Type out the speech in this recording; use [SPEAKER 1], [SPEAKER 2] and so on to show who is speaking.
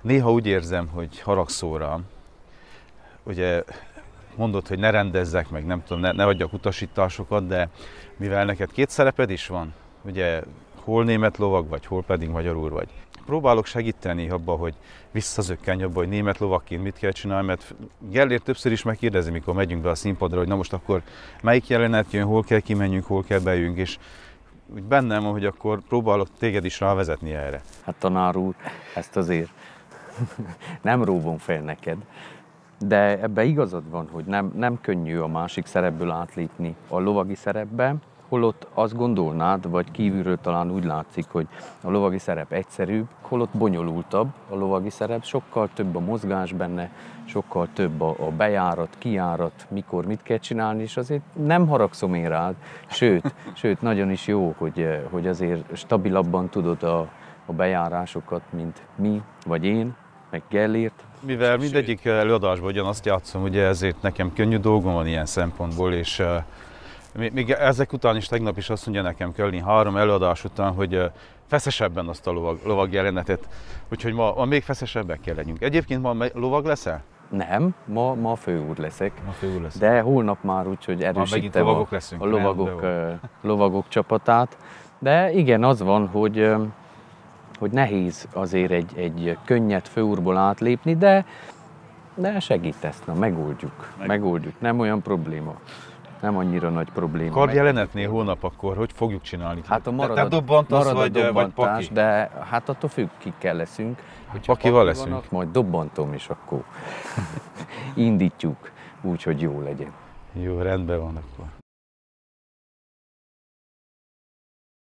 [SPEAKER 1] Néha úgy érzem, hogy haragszol rám. Ugye mondod, hogy ne rendezzek meg, nem tudom, ne adjak utasításokat, de mivel neked két szereped is van, ugye hol német lovag vagy, hol pedig magyar úr vagy. Próbálok segíteni abba, hogy visszazökkenj abba, hogy német lovagként mit kell csinálni, mert Gellért többször is megkérdezi, mikor megyünk be a színpadra, hogy na most akkor melyik jelenet jön, hol kell kimenjünk, hol kell bejöjjünk, és úgy bennem van, hogy akkor próbálok téged is rávezetni erre.
[SPEAKER 2] Hát tanár úr, ezt azért nem róvom fel neked, de ebbe igazad van, hogy nem könnyű a másik szerepből átlépni a lovagi szerepbe, holott azt gondolnád, vagy kívülről talán úgy látszik, hogy a lovagi szerep egyszerűbb, holott bonyolultabb a lovagi szerep, sokkal több a mozgás benne, sokkal több a bejárat, kijárat, mikor mit kell csinálni, és azért nem haragszom én rád, sőt nagyon is jó, hogy azért stabilabban tudod a bejárásokat, mint mi, vagy én, meg Gellért.
[SPEAKER 1] Mivel mindegyik előadásban ugyanazt játszom, ugye ezért nekem könnyű dolgom van ilyen szempontból, és még ezek után is tegnap is azt mondja nekem Kölni 3 előadás után, hogy feszesebben azt a lovag jelenetet, úgyhogy ma még feszesebbek kell legyünk. Egyébként ma lovag leszel?
[SPEAKER 2] Nem, ma főúr leszek,
[SPEAKER 1] lesz.
[SPEAKER 2] De holnap már úgy, hogy erősítem a lovagok csapatát. De igen, az van, hogy nehéz azért egy könnyed főúrból átlépni, de segítesz, na megoldjuk, nem olyan probléma. Nem annyira nagy probléma.
[SPEAKER 1] Kardjelenetnél hónap akkor hogy fogjuk csinálni?
[SPEAKER 2] Hát
[SPEAKER 1] te dobbantasz,
[SPEAKER 2] marad a
[SPEAKER 1] vagy Paki?
[SPEAKER 2] De hát attól függ, kikkel leszünk.
[SPEAKER 1] Pakival leszünk.
[SPEAKER 2] Vannak, majd dobbantom, és akkor indítjuk úgy, hogy jó legyen.
[SPEAKER 1] Jó, rendben van akkor.